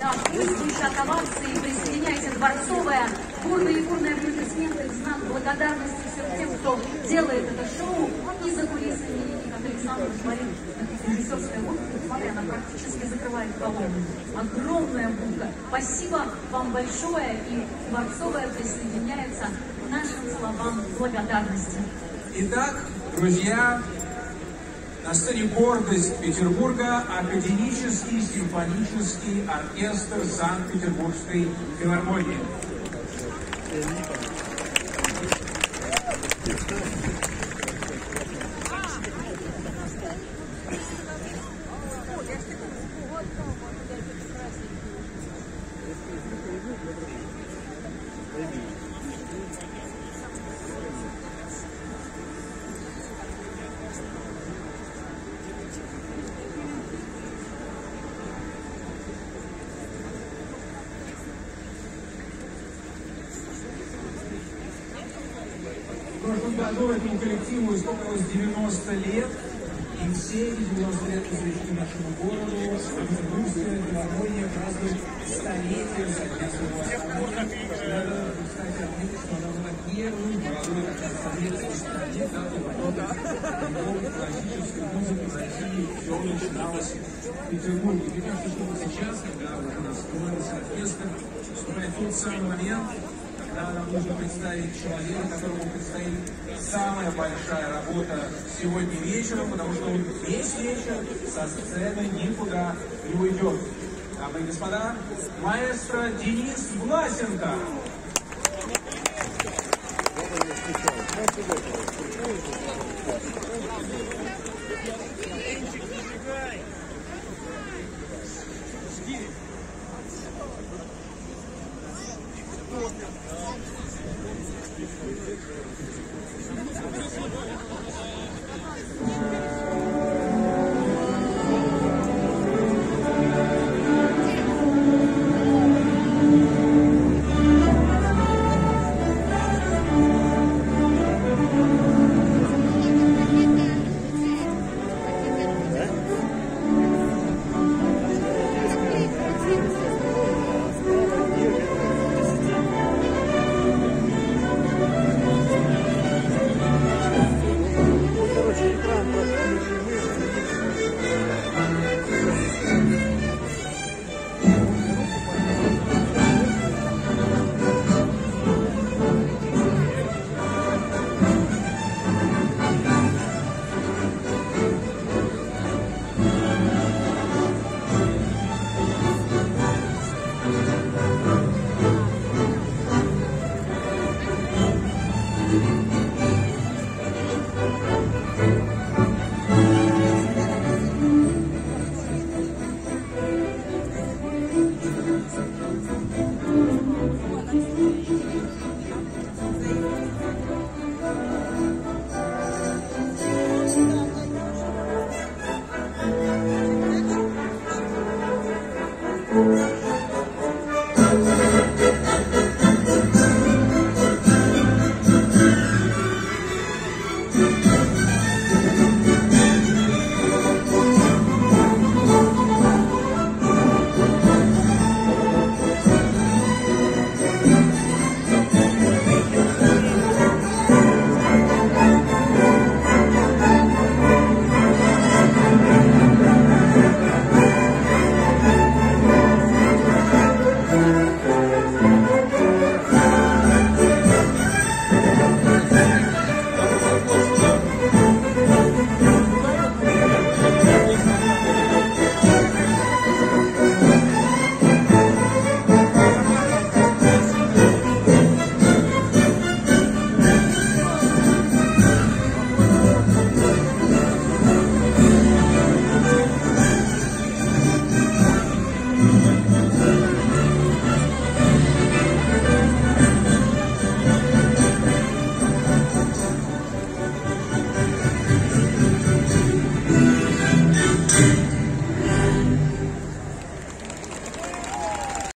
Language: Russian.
Да, пусть звучат овации, присоединяйте дворцовые, бурные аплодисменты в знак благодарности всем тем, кто делает это шоу. И за кулисами, как Александр говорит, режиссерская будка, смотря, она практически закрывает колонну. Огромная будка. Спасибо вам большое, и дворцовая присоединяется к нашим словам благодарности. Итак, друзья, на сцене гордость Петербурга — академический симфонический оркестр Санкт-Петербургской филармонии. В прошлом году этому коллективу исполнилось 90 лет, и все эти 90 лет посвящены нашему городу. Петербургская филармония празднует столетие со дня своего основания. Надо, кстати, отметить, что она была первым молодой советской стране, когда классической музыки в России все начиналось в Петербурге. Мне кажется, что вот сейчас, когда уже настроился оркестр, наступает тот самый момент, когда нам нужно представить человека, которому предстоит самая большая работа сегодня вечером, потому что он весь вечер со сцены никуда не уйдет. Дамы и господа, маэстро Денис Власенко. Thank you.